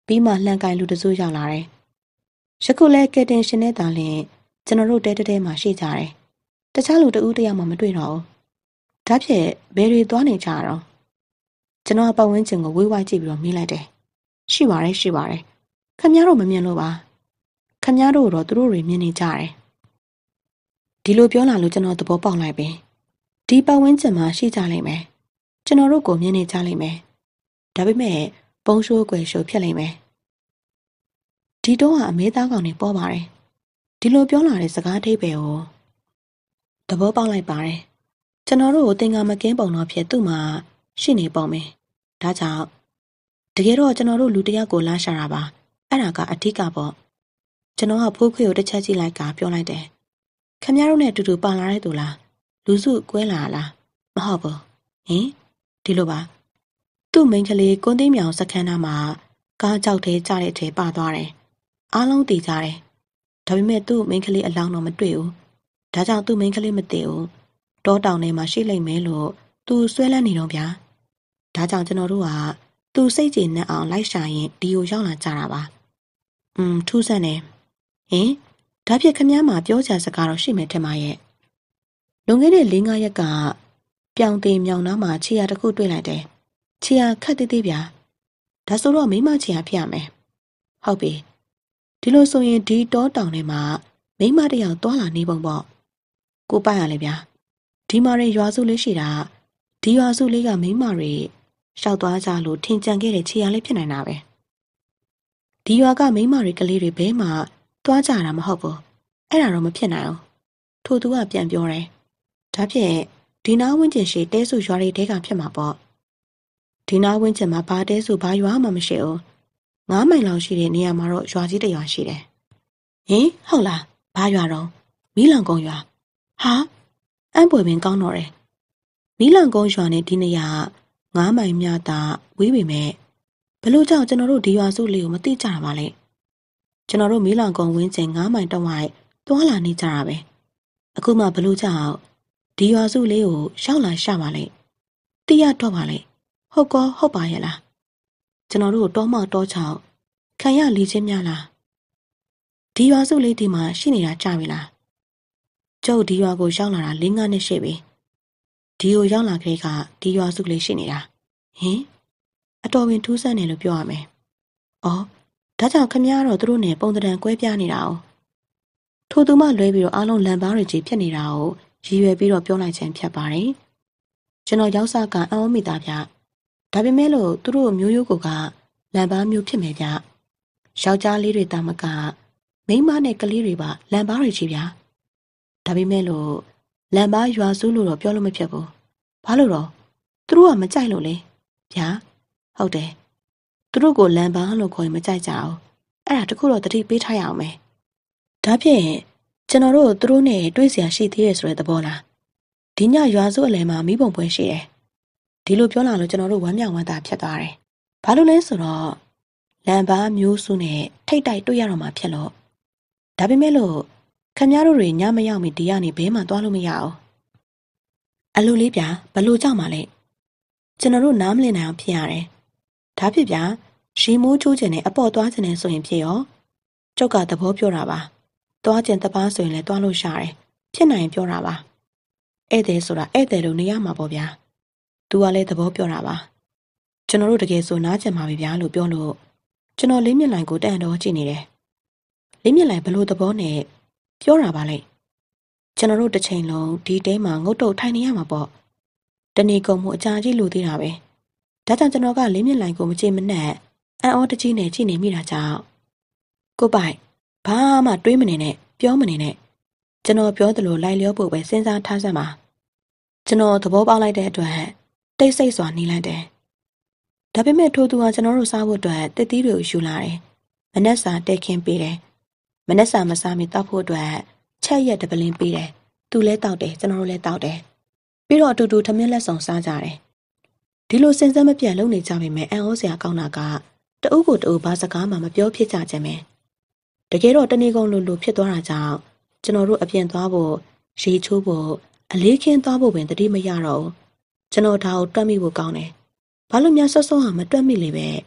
ပြီးမှလှန်ကင်လူတစုရောက်လာတယ်။ယခုလဲကဲတင်ရှင်နဲ့တာလင်ကျွန်တော်တို့တဲမှာရှိကြတယ်။တခြားလူတဦးတယောက်မှမတွေ့တော့ဘူး။ဒါဖြင့်ဘယ်တွေသွားနေကြတော့ကျွန်တော်ပတ်ဝန်းကျင်ကိုဝေးဝိုင်းကြည့်ပြီးတော့မေးလိုက်တယ်။ရှိပါတယ်။ခင်ဗျားတို့မမြင်လို့ပါ။ခင်ဗျားတို့တော့သူတို့တွေမြင်နေကြတယ်။ဒီလိုပြောလာလို့ကျွန်တော်သဘောပေါက်လိုက်ပြီ။ဒီပတ်ဝန်းကျင်မှာရှိကြလိမ့်မယ်။ကျွန်တော်တို့ကိုမြင်နေကြလိမ့်မယ်။ဒါပေမဲ့ပုံရှိုးကွယ်ရှိုးဖြစ်လိမ့်မယ်။ဒီတော့ကအမေသားကောင်တွေပေါ်ပါတယ်။ဒီလိုပြောလာတဲ့စကားအဓိပ္ပာယ်ကိုသဘောပေါက်လိုက်ပါတယ်။ကျွန်တော်တို့ကိုသင်္ကာမကင်းပုံတော့ဖြစ်သူ့မှာရှိနေပုံပဲ။ဒါကြောင့်တကယ်တော့ကျွန်တော်တို့လူတစ်ယောက်ကိုလာရှာတာပါ။အဲ့ဒါကအဓိကပေါ့။ကျွန်တော်ကဖိုးခွေကိုတစ်ချက်ကြည့်လိုက်ကပြောလိုက်တယ်။ခင်ဗျားတို့နဲ့အတူတူပါလာတဲ့သူလား။လူစုကွဲလာလား။မဟုတ်ဘူး။ဟင်ဒီလိုပါ။သူ့မိန်းကလေးကွန်းသိမ်းမြောင်စခန်းသားမှာကားကြောက်သေးကြတဲ့အထဲပါသွားတယ်။အားလုံးတည်ကြတယ်။ဒါပေမဲ့သူ့မိန်းကလေးအလောင်းတော့မတွေ့ဘူး။ဒါကြောင့်သူ့မိန်းကလေးမသိဘူး။တောတောင်ထဲမှာရှိလိမ့်မယ်လို့သူဆွဲလန်းနေတော့ဗျာ။ဒါကြောင့်ကျွန်တော်တို့ကသူစိတ်ကြည်နဲ့အောင်လိုက်ရှာရင်ဒီကိုရောက်လာကြတာပါ။ထူးဆန်းနေ။ဟင်ဒါဖြစ်ခမည်းမှာပြောချင်စကားတော့ရှိမယ်ထင်ပါရဲ့။လွန်ခဲ့တဲ့၄-၅ရက်ကပြောင်သေးမြောင်နားမှာခြေရတစ်ခုတွေ့လိုက်တယ်။ခြေရခက်သေးသေးဗျာ။ဒါဆိုတော့မိမခြေရဖြစ်ရမယ်။ဟုတ်ပြီ။ဒီလိုဆိုရင်ဒီတောတောင်ထဲမှာမိမတစ်ယောက်သွားလာနေပုံပေါ့။ကိုပိုက်ရလေဗျာ။ဒီမှာရွာစုလေးရှိတာဒီရွာစုလေးကမိမတွေရှောက်သွားကြလို့ထင်ကြံခဲ့တဲ့ခြေရလေးဖြစ်နိုင်တာပဲ။ဒီရွာကမိမတွေကလေးတွေဘဲမှသွားကြတာမဟုတ်ဘူး။အဲ့ဒါတော့မဖြစ်နိုင်ဘူး။ထို့သူကပြန်ပြောတယ်။ဒါဖြင့်ဒီနားဝင်းကျင်ရှိတဲစုရွာတွေတဲကဖြစ်မှာပေါ့။ဒီနားဝင်းကျင်မှာဘာတဲစုဘာရွာမှမရှိဘူး။9 မိုင်လောက်ရှိတဲ့နေရာမှာတော့ရွာကြီးတစ်ရွာရှိတယ်။ဟင်ဟုတ်လား။ဘာရွာတော့မီးလောင်ကုန်းရွာ။ဟာအံ့ပွေပင်ကောင်းတော့တယ်။မီးလောင်ကုန်းရွာနဲ့ဒီနေရာ9 မိုင်မြတာဝေးပေမဲ့ဘလို့ကြောင့်ကျွန်တော်တို့ဒီရွာစုလေးကိုမသိကြတာပါလဲ။ကျွန်တော်တို့မီးလောင်ကုန်းဝင်းကျင်9 မိုင်တဝိုက်သွားလာနေကြတာပဲ။အခုမှဘလို့ကြောင့်ဒီရွာစုလေးကိုရောက်လာရှာပါလေ။သိရတော့ပါလေ။ဟုတ်ကောဟုတ်ပါရဲ့လား။ကျွန်တော်တို့တောမောက်တောချောက်ခံရလီချင်းများလား။ဒီရွာစုလေးဒီမှာရှိနေတာကြားပြီလား။ကျုပ်ဒီရွာကိုရောက်လာတာ၄-၅နှစ်ရှိပြီ။ဒီကိုရောက်လာခဲ့ကဒီရွာစုလေးရှိနေတာ။ဟင်အတော်ပင်ထူးဆန်းတယ်လို့ပြောရမယ်။အော်ဒါကြောင့်ခမည်းတော်တို့နဲ့ပုံတံကွဲပြားနေတာ哦။ထို့သူမှလွဲပြီးတော့အားလုံးလန်ပါးတွေကြီးဖြစ်နေတာ哦။ရည်ရွယ်ပြီးတော့ပြောလိုက်ခြင်းဖြစ်ပါတယ်။ကျွန်တော်ရောက်စားကအံ့ဩမိသားဗျ။ဒါပေမဲ့လို့သူတို့မျိုးရိုးကလန်ပါးမျိုးဖြစ်မယ်ဗျ။ယောက်ျားလေးတွေတာမကမိန်းမနဲ့ကလေးတွေပါလန်ပါးတွေကြီးဗျာ။ဒါပေမဲ့လို့လန်ပါးရွာစုလို့တော့ပြောလို့မဖြစ်ဘူး။ဘာလို့တော့သူတို့ကမကြိုက်လို့လေ။ဗျာ။ဟုတ်တယ်။သူတို့ကိုလန်ပါးလို့ခေါ်ရင်မကြိုက်ကြအောင်။အဲ့ဒါတခုတော့တတိပေးထားရအောင်မယ်။ဒါဖြင့်ကျွန်တော်တို့သူတို့နဲ့တွေ့เสียရှိသေးရဲ့ဆိုတဲ့သဘောလားဒီညရွာစုအလယ်မှာမိဘုံပွဲရှိတယ်ဒီလိုပြောလာလို့ကျွန်တော်တို့ဝမ်းမြောက်ဝမ်းသာဖြစ်သွားတယ်ဘာလို့လဲဆိုတော့လန်ပါမျိုးစုနဲ့ထိတ်တိုက်တွေ့ရတော့မှဖြစ်လို့ဒါပေမဲ့လို့ခင်ဗျားတို့တွေညမရောက်မီဒီကနေဘဲမှသွားလို့မရအောင်အလိုလေးဗျာဘလို့ကြောက်မှလဲကျွန်တော်တို့နားမလည်နိုင်အောင်ဖြစ်ရတယ်ဒါဖြစ်ဗျာရှီမိုးချိုးကျင်နဲ့အပေါ်သွားကျင်နဲ့ဆိုရင်ဖြစ်ရောကျုပ်ကသဘောပြောတာပါသွားကျင်တပားဆိုရင်လည်းသွားလို့ရှာတယ်ဖြစ်နိုင်ပြောတာပါဧည့်သည်ဆိုတာဧည့်သည်လို့နေရမှာပေါ့ဗျာသူကလည်းသဘောပြောတာပါကျွန်တော်တို့တကယ်ဆိုနားကျင်ပါပြီဗျာလို့ပြောလို့ကျွန်တော်လေးမြင့်လိုင်ကိုတန်တော်ကြည့်နေတယ်လေးမြင့်လိုင်ဘလို့သဘောနဲ့ပြောတာပါလေကျွန်တော်တို့တစ်ချိန်လုံးဒီတဲမှာငုတ်တုတ်ထိုင်နေရမှာပေါ့တနေ့ကုန်မှုအကြာကြီးလူသေးတာပဲဒါကြောင့်ကျွန်တော်ကလေးမြင့်လိုင်ကိုမကြည့်မနဲ့အံ့ဩတကြီးနဲ့ကြည့်နေမိတာကြောင့်ကိုပိုင်ဘာမှတွေးမနေနဲ့ပြောမနေနဲ့ကျွန်တော်ပြောသလိုလိုက်လျောဖို့ပဲစဉ်းစားထားစမ်းပါကျွန်တော်သဘောပေါက်လိုက်တဲ့အတွက်တိတ်ဆိတ်စွာနေလိုက်တယ်ဒါပေမဲ့ထိုးသူကကျွန်တော်တို့စားဖို့အတွက်တစ်သီးတွေကိုယူလာတယ်မနက်စာတဲခင်းပေးတယ်မနက်စာမစားမီတောက်ဖို့အတွက်ချက်ရက်တပလင်းပေးတယ်သူလဲတောက်တယ်ကျွန်တော်တို့လဲတောက်တယ်ပြီးတော့အတူတူထမင်းလက်ဆောင်စားကြတယ်ဒီလိုစဉ်ဆက်မပြတ်လုပ်နေကြပေမဲ့အံ့ဩစရာကောင်းတာကတအုပ်ကိုတအုပ်ဘာစကားမှမပြောဖြစ်ကြခြင်းပဲတကယ်တော့တနေ့ကုန်လိုဖြစ်သွားတာကြောင့်ကျွန်တော်တို့အပြင်သွားဖို့ရေချိုးဖို့အလေးခင်းသွားဖို့ပင်တတိမရတော့ဘူးကျွန်တော်ဒါကိုတွက်မိဖို့ကောင်းတယ်ဘာလို့များဆော့ဆော့ဟာမတွက်မိလေပဲ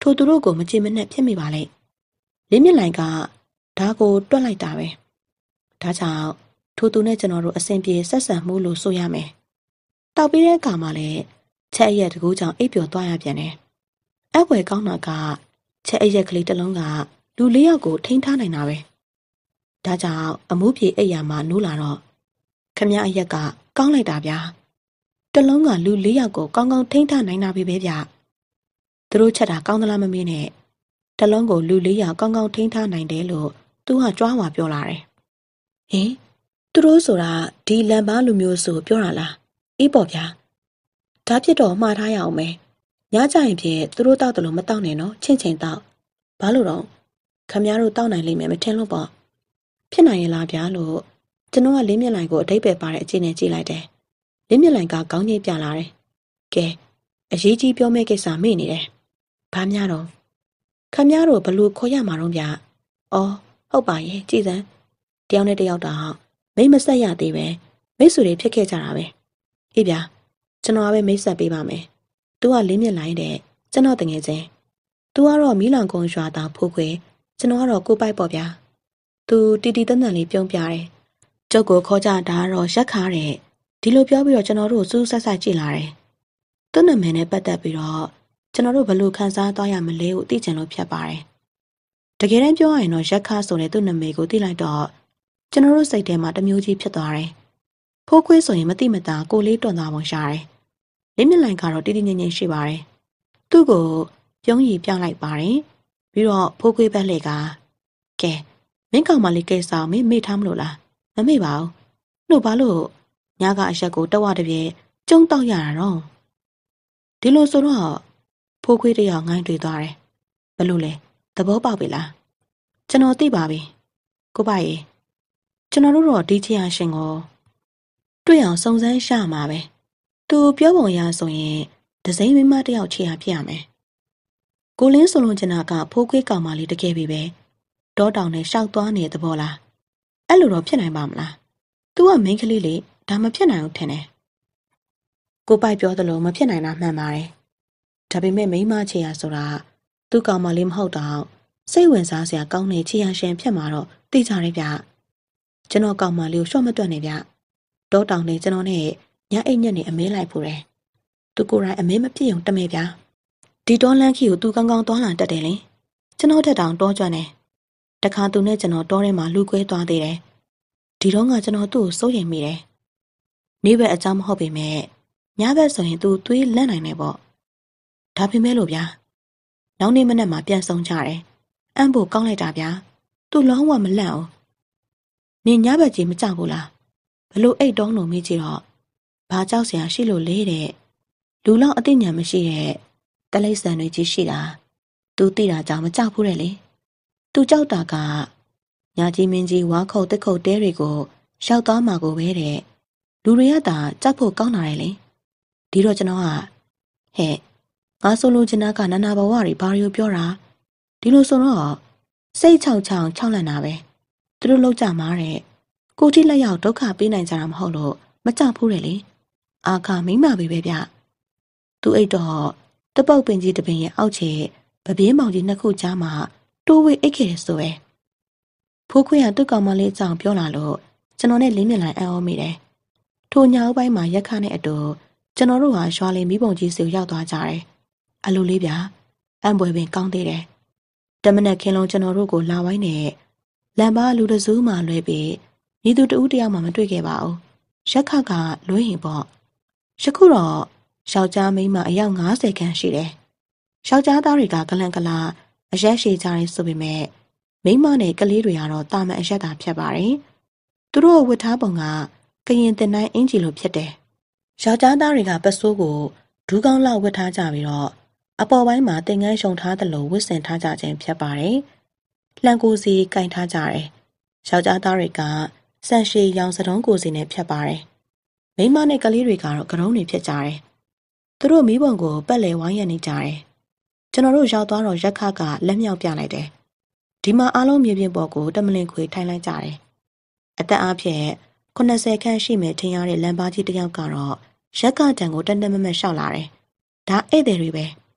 ထိုသူတို့ကိုမကြင်မနဲ့ဖြစ်မိပါလေလင်းမြလိုင်ကဓာကိုတွက်လိုက်တာပဲဒါကြောင့်ထိုသူနဲ့ကျွန်တော်တို့အစဉ်ပြေဆက်ဆံမှုလို့ဆိုရမယ်တောက်ပြီးတဲ့အခါမှာလည်းချက်အရက်တကူကြောင့်အိပ်ပျော်သွားရပြန်တယ်အဝယ်ကောင်းတာကချက်အရက်ကလေးတစ်လုံးကလူ၄ယောက်ကိုထိန်းထားနိုင်တာပဲဒါကြောင့်အမှုပြေအိပ်ရာမှာနိုးလာတော့ခမအရက်ကကောင်းလိုက်တာဗျာတစ်လုံးကလူ၄ယောက်ကိုကောင်းကောင်းထိန်းထားနိုင်တာပဲဗျသူတို့ချက်တာကောင်းသလားမမေးနဲ့တစ်လုံးကိုလူ၄ယောက်ကောင်းကောင်းထိန်းထားနိုင်တယ်လို့သူကကြွားဝါပြောလာတယ်ဟင်သူတို့ဆိုတာဒီလန်ပါလူမျိုးဆိုပြောတာလားအေးပေါ့ဗျာဒါဖြစ်တော့မှားထားရအောင်မယ်ညကြရင်ဖြင့်သူတို့တောက်တယ်လို့မတောက်နဲ့နော်ချင်းချင်းတောက်ဘာလို့တော့ခမတို့တောက်နိုင်လိမ့်မယ်မထင်လို့ပေါ့ဖြစ်နိုင်ရဲ့လားဗျာလို့ကျွန်တော်ကလင်းမြလိုင်ကိုအတိတ်ပဲပါတဲ့အချိန်နဲ့ကြည့်လိုက်တယ်လင်းမြလိုင်ကကောင်းကြီးပြလာတယ်ကဲအရေးကြီးပြောမယ့်ကိစ္စမေ့နေတယ်ဘာများတော့ခမတို့ဘလို့ခေါ်ရမှာတော့ဗျအော်ဟုတ်ပါရဲ့ကြည်စမ်းတယောက်နဲ့တယောက်တော့မိတ်မဆက်ရသေးပဲမိတ်ဆွေတွေဖြစ်ခဲ့ကြတာပဲအေးဗျာကျွန်တော်ကပဲမိတ်ဆက်ပေးပါမယ်သူကလင်းမြလိုင်တဲ့ကျွန်တော်တငယ်ချင်းသူကတော့မီးလောင်ကုန်းရွာသားဖိုးခွေကျွန်တော်ကတော့ကိုပိုက်ပေါ့ဗျာသူတီတီတန်တန်လေးပြုံးပြတယ်ကျုပ်ကိုခေါ်ကြတာတော့ရက်ခါတဲ့ဒီလိုပြောပြီးတော့ကျွန်တော်တို့စူးဆက်ဆက်ကြည့်လာတယ်သူ့နာမည်နဲ့ပတ်သက်ပြီးတော့ကျွန်တော်တို့ဘယ်လိုခန်းစားသွားရမလဲကိုသိချင်လို့ဖြတ်ပါတယ်တကယ်တမ်းပြောရရင်တော့ရက်ခါဆိုတဲ့သူ့နာမည်ကိုသိလိုက်တော့ကျွန်တော်တို့စိတ်ထဲမှာတမျိုးကြီးဖြစ်သွားတယ်ဖိုးခွေးဆိုရင်မတိမတာကိုလေးတွန်သွားပုံရှာတယ်လင်းမြလိုင်ကတော့တီတီငင်ငင်ရှိပါတယ်သူ့ကိုပြုံးရည်ပြောင်းလိုက်ပါတယ်ပြီးတော့ဖိုးခွေးဘက်လှည့်ကကဲမင်းကောင်မလေးကိစ္စမင်းမေ့ထားမလို့လားမမေ့ပါဘူးနှုတ်ပါလို့ညကအရက်ကိုတဝတပြဲကျုံတောက်ရတာတော့ဒီလိုဆိုတော့ဖိုးခွေးတယောက်ငိုင်းတွေ့သွားတယ်ဘလို့လဲသဘောပေါက်ပြီလားကျွန်တော်သိပါပြီကိုပါရေကျွန်တော်တို့တော့ဒီချီယာရှင်ကိုတွေ့အောင်စုံစမ်းရှာမှာပဲသူပြောပုံရဆိုရင်ဒစိမ့်မိမတယောက်ချီယာဖြစ်ရမယ်ကိုလင်းဆိုလွန်ချင်တာကဖိုးခွေးကောင်မလေးတကယ်ပြီပဲတောတောင်နဲ့ရှောက်သွားနေတဲ့သဘောလားအဲ့လိုတော့ဖြစ်နိုင်ပါမလား။ तू ကမိန်းကလေးလေဒါမဖြစ်နိုင်ဘူးထင်တယ်။ကိုပိုက်ပြောသလိုမဖြစ်နိုင်တာမှန်ပါတယ်။ဒါပေမဲ့မိန်းမချေရဆိုတာသူ့ကောင်မလေးမဟုတ်တော့စိတ်ဝင်စားစရာကောင်းတဲ့ချေရရှင်ဖြစ်မှာတော့သိကြတယ်ဗျ။ကျွန်တော်ကောင်မလေးကိုရှော့မတွက်နေဗျ။တောတောင်နဲ့ကျွန်တော်နဲ့ညအိတ်ညက်နေအမဲလိုက်ဖို့တယ်။သူကိုယ်တိုင်အမဲမဖြစ်ုံတမဲဗျ။ဒီတောလန်းခီကိုသူကောင်းကောင်းသွားလာတတ်တယ်လေ။ကျွန်တော်တက်တောင်တောကျွမ်းတယ်။တခါသူနဲ့ကျွန်တော်တောထဲမှာလူကွဲသွားသေးတယ်။ဒီတော့ကကျွန်တော်သူ့ကိုစိုးရိမ်မိတယ်။နေ့ဘက်အကြောင်းမဟုတ်ပေမဲ့ညဘက်ဆိုရင်သူသွေးလက်နိုင်နေပေါ့။ဒါပေမဲ့လို့ဗျာ။နောက်နေ့မနက်မှာပြန်ဆောင်ကြတယ်။အံ့ဖို့ကောင်းလိုက်တာဗျာ။သူလုံးဝမလန့်ဘူး။နင်ညဘက်ကြီးမကြောက်ဘူးလား။ဘလို့အိတ်တုံးလို့မေးကြည့်တော့ဘာကြောက်စရာရှိလို့လဲတဲ့။လူလောက်အသိဉာဏ်မရှိတဲ့တလိษံတွေကြီးရှိတာ။ तू သိတာကြောင့်မကြောက်ဘူးတဲ့လေ။ तू ကြောက်တာကညာကြီးမင်းကြီးဝါခုတ်တက်ခုတ်တဲတွေကိုရှောက်သွားမှာကိုပဲတဲ့လူတွေကသာကြောက်ဖို့ကောင်းတာလေဒီတော့ကျွန်တော်ကဟဲ့ငါဆိုလိုချင်တာကနာနာဘဝတွေဘာလို့ပြောတာဒီလိုဆိုတော့စိတ်ချောက်လန့်တာပဲသူတို့လောက်ကြမှာတဲ့ကိုတိလက်ရောက်ဒုက္ခပေးနိုင်ကြတာမဟုတ်လို့မကြောက်ဘူးတဲ့လေအာခမိမပဲဗျသူအိတ်တော့တပုတ်ပင်ကြီးတပင်ရဲ့အောက်ခြေပပင်းမောင်ကြီးနှစ်ခုကြားမှာတိုးဝေးအိတ်ခဲ့တယ်ဆိုပဲဖိုးခွေးကသူ့ကောင်မလေးအကြောင်းပြောလာလို့ကျွန်တော်နဲ့လင်းမြလိုက်အံ့ဩမိတယ်။ထိုညအုပ်ပိုင်းမှာရက်ခနဲ့အတူကျွန်တော်တို့ဟာရွာလေးမိဘုံကြီးစီရောက်သွားကြတယ်။အလိုလေးဗျာအံပွဲပင်ကောင်းသေးတယ်။တမနက်ခင်းလုံးကျွန်တော်တို့ကိုလာဝိုင်းနဲ့လမ်းပါလူတစုမှလွဲပြီးညီသူတဦးတယောက်မှမတွေ့ခဲ့ပါဘူး။ရက်ခကလွှဲရင်ပေါ့။ယခုတော့ယောက်ျားမိန်းမအယောက်90ခန့်ရှိတယ်။ယောက်ျားသားတွေကကလန်ကလာအရက်ရှိကြတယ်ဆိုပေမဲ့မိန်းမနဲ့ကလေးတွေကတော့တာမန်အရက်သာဖြစ်ပါတယ်။သူတို့ဝတ်ထားပုံကကရင်တင်တိုင်းအင်ဂျီလိုဖြစ်တယ်။ယောက်ျားသားတွေကပတ်စိုးကိုဒူးကောင်းလောက်ဝတ်ထားကြပြီးတော့အပေါ်ပိုင်းမှာတင်ငန်းရှုံထားသလိုဝတ်ဆင်ထားကြခြင်းဖြစ်ပါတယ်။လှန်ကိုစီကင်ထားကြတယ်။ယောက်ျားသားတွေကဆန်ရှည်ရောင်စတုံးကိုစီနဲ့ဖြတ်ပါတယ်။မိန်းမနဲ့ကလေးတွေကတော့ကရုံးတွေဖြစ်ကြတယ်။သူတို့မိဘကိုပက်လေဝိုင်းရနေကြတယ်။ကျွန်တော်တို့ရောက်သွားတော့ရက်ခကလက်မြောက်ပြလိုက်တယ်။ဒီမှာအားလုံးမြေပြင်ပေါ်ကိုတမလင်ခွေထိုင်လိုက်ကြတယ်။အသက်အားဖြင့်80ခန့်ရှိမယ်ထင်ရတဲ့လမ်းပါကြီးတစ်ယောက်ကတော့ရက်ကတံကိုတန်တမမရှောက်လာတယ်။ဒါဧည့်သည်တွေပဲ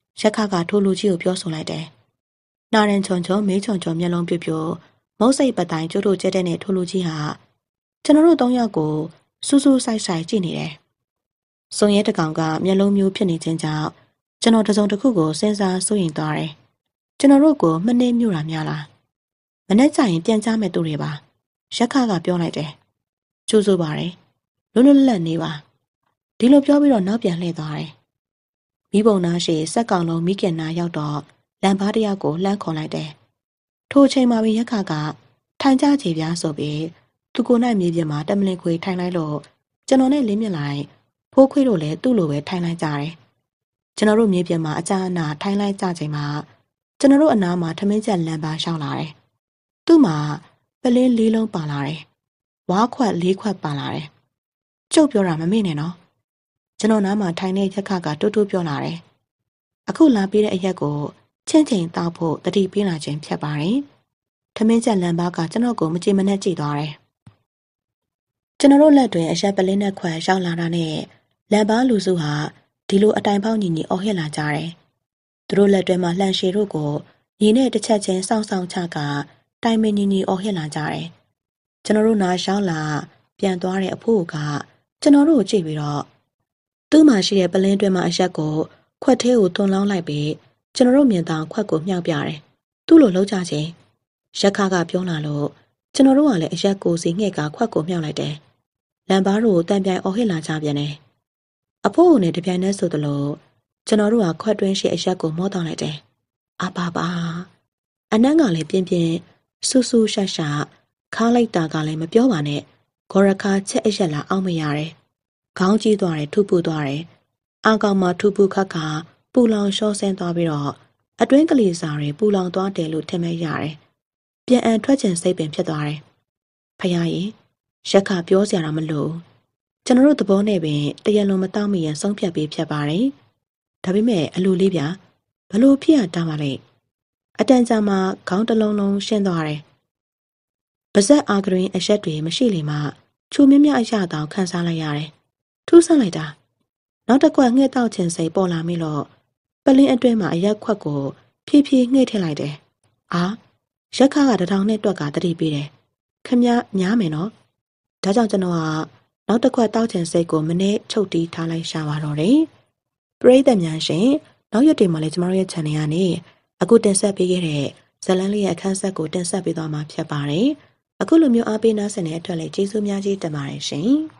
ရက်ခါကထိုးလူကြီးကိုပြောဆိုလိုက်တယ်။နာရင်ချုံချုံမေးချုံချုံမျက်လုံးပြပြမုတ်စိတ်ပတိုင်းကျိုးတို့ကျတဲ့နဲ့ထိုးလူကြီးဟာကျွန်တော်တို့၃ယောက်ကိုစူးစူးဆိုင်ဆိုင်ကြည့်နေတယ်။စုံရဲတကောင်ကမျက်လုံးမျိုးဖြစ်နေခြင်းကြောင့်ကျွန်တော်တစုံတစ်ခုကိုစဉ်းစားစိုးရိမ်သွားတယ်။ကျွန်တော်တို့ကိုမနှိမ့်မြို့တာများလား။မနေ့ကျရင်ပြန်ကြမဲ့သူတွေပါ။ရက်ခါကပြောလိုက်တယ်။ကျိုးဆိုပါတယ်။လွတ်လွတ်လပ်နေပါ။ဒီလိုပြောပြီးတော့နောက်ပြန်လှည့်သွားတယ်။မိဘုံနာရှိစက်ကောင်လုံးမိခင်နာရောက်တော့လမ်းဘားတယောက်ကိုလှမ်းခေါ်လိုက်တယ်။ထိုအချိန်မှာပဲရက်ခါကထိုင်ကြချေပြားဆိုပြီးသူကိုယ်၌မြေပြင်မှာတမလင်ခွေထိုင်လိုက်လို့ကျွန်တော်နဲ့လင်းမြင်လိုက်ဖိုးခွေးတို့လည်းသူ့လိုပဲထိုင်လိုက်ကြတယ်။ကျွန်တော်တို့မြေပြင်မှာအကြအနာထိုင်လိုက်ကြချိန်မှာကျွန်တော်တို့အနားမှာထမင်းချက်လမ်းပါရှောက်လာတယ်။သူ့မှာပလင်း၄လုံးပါလာတယ်။ဝါးခွက်၄ခွက်ပါလာတယ်။ကျုပ်ပြောတာမမေ့နဲ့နော်။ကျွန်တော်နားမှာထိုင်တဲ့ရက်ခကတူတူပြောလာတယ်။အခုလာပြီးတဲ့အရက်ကိုချင်းချင်းတောက်ဖို့တတိပေးလာခြင်းဖြစ်ပါတယ်။ထမင်းချက်လမ်းပါကကျွန်တော်ကိုမကြည်မနှက်ကြည့်သွားတယ်။ကျွန်တော်တို့လက်တွင်အရက်ပလင်းနဲ့ခွက်ရောက်လာတာနဲ့လမ်းပါလူစုဟာဒီလိုအတိုင်ပေါက်ညီညီအော်ဟစ်လာကြတယ်။သူတို့လက်တွဲမှာလှန်ရှည်တို့ကိုညီနဲ့တစ်ချက်ချင်းစောင့်ဆောင်ချကတိုင်မင်ညီညီအော်ဟစ်လာကြတယ်။ကျွန်တော်တို့နားရောက်လာပြန်သွားတဲ့အဖိုးကကျွန်တော်တို့ကိုကြည့်ပြီးတော့သူ့မှာရှိတဲ့ပလင်းတွဲမှာအရက်ကိုခွက်သေးကိုသွန်လောင်းလိုက်ပြီးကျွန်တော်တို့မြင်တောင်ခွက်ကိုမြှောက်ပြတယ်။သူ့လိုလှုပ်ကြခြင်းရက်ခါကပြောလာလို့ကျွန်တော်တို့ကလည်းအရက်ကိုစီငှက်ကခွက်ကိုမြှောက်လိုက်တယ်။လမ်းပါးတို့တန်ပြိုင်အော်ဟစ်လာကြပြန်တယ်။အဖိုးနဲ့တပြိုင်တည်းဆိုသလိုကျွန်တော်တို့ကခွက်တွင်းရှိအရက်ကိုမောတောင်းလိုက်တယ်။အပါပါအနန်းကလည်းပြင်းပြင်းဆူဆူရှာရှာခါလိုက်တာကလည်းမပြောပါနဲ့ဂေါ်ရခါချက်အရက်လာအောင်မရတယ်။ခေါင်းကြီးသွားတယ်ထူပူသွားတယ်။အာကောင်မှာထူပူခတ်ခါပူလောင်ရှော့ဆင်းသွားပြီးတော့အတွင်းကလေးစားတွေပူလောင်သွားတယ်လို့ထင်မဲ့ရတယ်။ပြန်အန်ထွက်ချင်စိတ်ပင်ဖြစ်သွားတယ်။ဖယားရင်ရက်ခပြောစရာတော့မလိုကျွန်တော်တို့သဘောနဲ့ပင်တရလုံးမတောင်းမရင်ဆုံးဖြတ်ပေးဖြစ်ပါတယ်။ဒါပေမဲ့အလိုလေးဗျာဘလို့ဖြစ်ရတာပါလဲ။အတန်ကြာမှခေါင်းတစ်လုံးလုံးရှင်းသွားတယ်။ပါဇက်အာဂရင်းအရက်တွေမရှိလေမှချူမြမြအရတောင်ခန်းစားလိုက်ရတယ်။ထူးဆန်းလိုက်တာနောက်တစ်ခွက်ငှက်တောက်ချင်စိတ်ပေါ်လာမိလို့ပလင်းအတွင်းမှာအရက်ခွက်ကိုဖြည်းဖြည်းငှက်ထည့်လိုက်တယ်။အာရက်ခါကတထောင်နဲ့တွက်ကတတိပေးတယ်။ခမများမယ်နော်။ဒါကြောင့်ကျွန်တော်ကနောက်တစ်ခွက်တောက်ချင်စိတ်ကိုမနေ့ချုပ်တီးထားလိုက်ရှာပါတော့တယ်။ပရိသတ်များရှင်နောက်ရက်တွေမှာလည်းကျမတို့ရဲ့ channel ကနေအခုတင်ဆက်ပေးခဲ့တဲ့ဇလန်းလေးရဲ့အခန်းဆက်ကိုတင်ဆက်ပေးသွားမှာဖြစ်ပါတယ်။အခုလိုမျိုးအားပေးနားဆင်တဲ့အတွက်လည်းကျေးဇူးများကြီးတင်ပါတယ်ရှင်။